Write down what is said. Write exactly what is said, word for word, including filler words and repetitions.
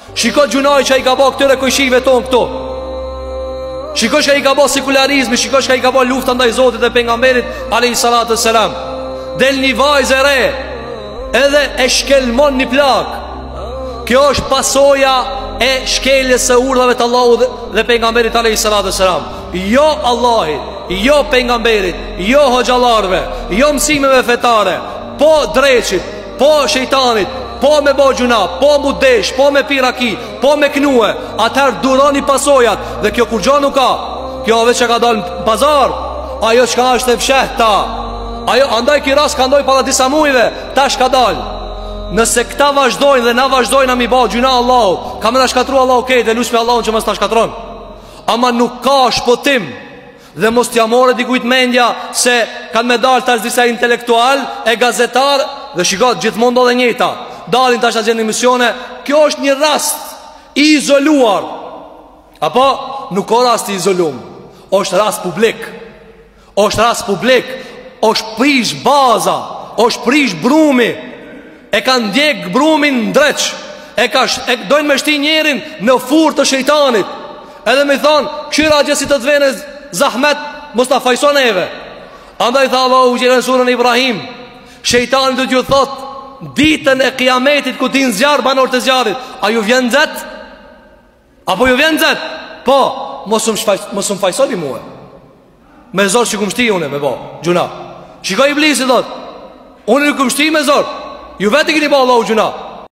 Shiko gjunaj që i ka ba këtëre kojshive ton këto. Shiko që i ka ba sekularizmi, shiko që i ka ba lufta ndaj Zotit dhe pejgamberit alayhi salatu wassalam. Del një vajzë e re, edhe e shkelmon një plak. Kjo është pasoja e shkeljes së urdhave të Allahut dhe, dhe pejgamberit alayhi salatu wassalam. Jo Allahit, jo pejgamberit, jo hoxhallarëve, jo mësimeve fetare, po dreçit, po shejtanit, po me bo gjuna, po mu desh, po me piraki, po me knue. Atëherë duroni pasojat. Dhe kjo kur gjo nuk ka. Kjo veç që ka dalë në pazar, ajo që ka është e fshehta. Ajo andaj ki ras ka ndoj para disa mujve, ta shka dalë. Nëse këta vazhdojnë dhe na vazhdojnë a mi ba gjuna Allahu, ka me da shkatru Allahu kejt dhe lusme Allahu që mës ta shkatron. Ama nuk ka shpotim. Dhe mos t'ja more dikujt mendja se kanë me dalë tash disa intelektual e gazetar. Dhe shikot gjithmonë do dhe njëta dalin tash atë gjendë emisione. Kjo është një rast i izoluar. Apo nuk o rast i izolum, është rast publik. është rast publik. është prish baza, është prish brumi. E kanë ndjek brumin ndreq. E, ka, e dojnë me shti njerin në fur të shejtanit. Edhe me thonë, këshira gjësit të të vene zahmet, mos ta fajson eve. Andaj tha Allahu në surën Ibrahim, shejtani do t'ju thot ditën e kiametit ku ti në zjarë banor të zjarit, a ju vjen zet? Apo ju vjen zet? Po, mos më fajsoni muhe. Me zorë që kumështi une me bo gjuna. Shiko iblisi thot, unë në kumështi me zorë, ju veti kini bo Allahu gjuna.